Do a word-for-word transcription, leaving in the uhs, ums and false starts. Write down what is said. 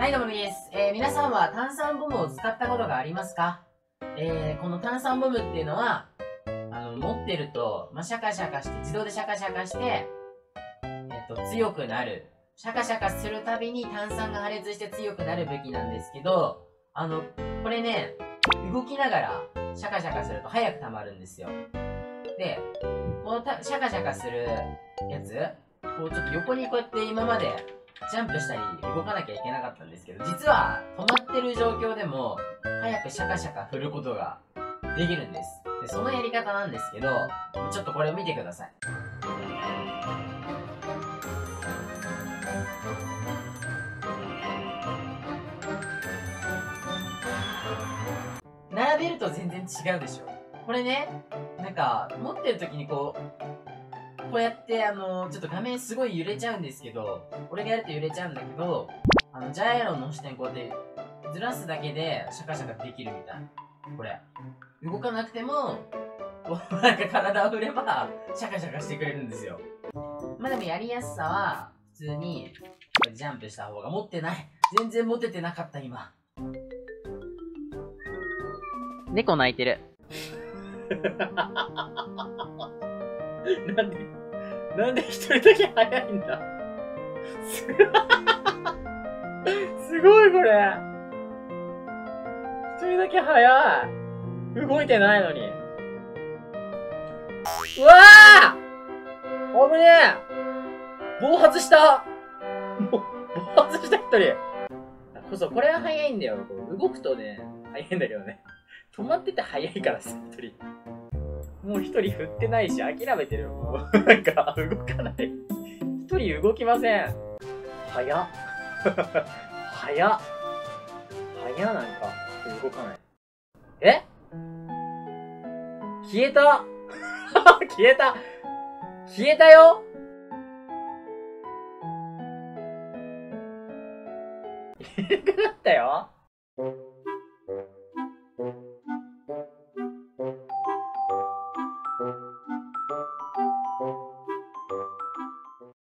はいどうもです。えー、皆さんは炭酸ボムを使ったことがありますか？えー、この炭酸ボムっていうのは、あの、持ってると、まあ、シャカシャカして、自動でシャカシャカして、えっと、強くなる。シャカシャカするたびに炭酸が破裂して強くなる武器なんですけど、あの、これね、動きながらシャカシャカすると早く溜まるんですよ。で、このたシャカシャカするやつ、こうちょっと横にこうやって今までジャンプしたり動かなきゃいけなかったんですけど、実は止まってる状況でも早くシャカシャカ振ることができるんです。で、そのやり方なんですけど、ちょっとこれを見てください。並べると全然違うでしょ。これね、なんか持ってる時にこうこうやって、あのー、ちょっと画面すごい揺れちゃうんですけど、俺がやると揺れちゃうんだけど、あの、ジャイロの視点こうやってずらすだけでシャカシャカできるみたい。これ。動かなくても、こう、なんか体を振れば、シャカシャカしてくれるんですよ。まあでもやりやすさは、普通に、ジャンプした方が持ってない。全然持ててなかった、今。猫泣いてる。なんでなんで一人だけ早いんだすごいこれ一人だけ早い動いてないのにうわぁ危ねえ暴発した暴発した一人こそこれは早いんだよ。動くとね、早いんだけどね。止まってて早いからさ、一人。もう一人振ってないし、諦めてるよ。もうなんか、動かない。一人動きません。早っ。早っ。早なんか、動かない。え消えた消えた消えたよいなくなったよ